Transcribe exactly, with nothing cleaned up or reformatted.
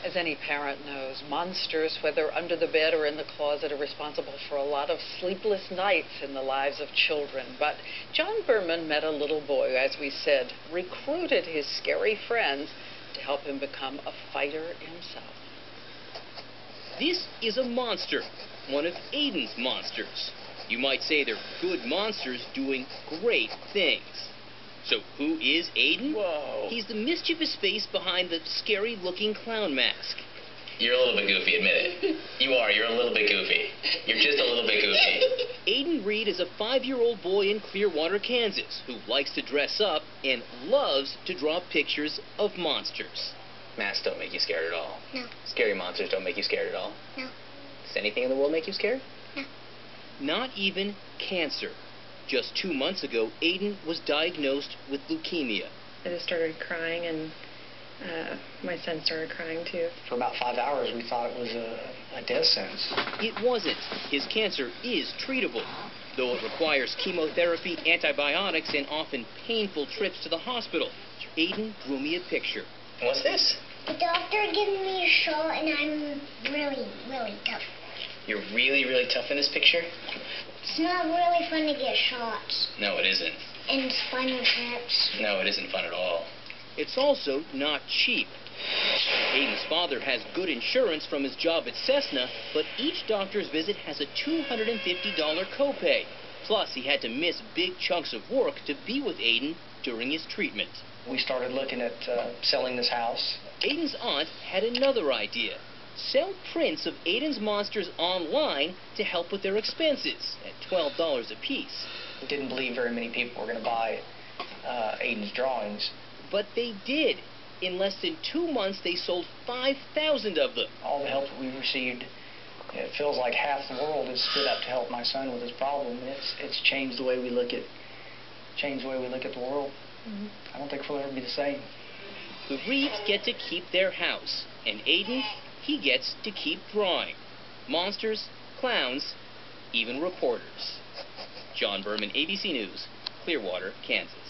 As any parent knows, monsters, whether under the bed or in the closet, are responsible for a lot of sleepless nights in the lives of children. But John Berman met a little boy who, as we said, recruited his scary friends to help him become a fighter himself. This is a monster, one of Aiden's monsters. You might say they're good monsters doing great things. So who is Aiden? Whoa. He's the mischievous face behind the scary-looking clown mask. You're a little bit goofy, admit it. You are. You're a little bit goofy. You're just a little bit goofy. Aiden Reed is a five-year-old boy in Clearwater, Kansas, who likes to dress up and loves to draw pictures of monsters. Masks don't make you scared at all. No. Scary monsters don't make you scared at all. No. Does anything in the world make you scared? No. Not even cancer. Just two months ago, Aiden was diagnosed with leukemia. I just started crying, and uh, my son started crying too. For about five hours, we thought it was a, a death sentence. It wasn't. His cancer is treatable, though it requires chemotherapy, antibiotics, and often painful trips to the hospital. Aiden drew me a picture. What's this? The doctor gave me a shot, and I'm really, really tough. You're really, really tough in this picture? It's not really fun to get shots. No, it isn't. And spinal taps. No, it isn't fun at all. It's also not cheap. Aiden's father has good insurance from his job at Cessna, but each doctor's visit has a two hundred fifty dollar copay. Plus, he had to miss big chunks of work to be with Aiden during his treatment. We started looking at uh, selling this house. Aiden's aunt had another idea. Sell prints of Aiden's monsters online to help with their expenses at twelve dollars a piece. We didn't believe very many people were going to buy uh, Aiden's drawings. But they did. In less than two months, they sold five thousand of them. All the help that we received, it feels like half the world has stood up to help my son with his problem. It's it's changed the way we look at changed the way we look at the world. Mm-hmm. I don't think we'll ever be the same. The Reeves get to keep their house, and Aiden, he gets to keep drawing. Monsters, clowns, even reporters. John Berman, A B C News, Clearwater, Kansas.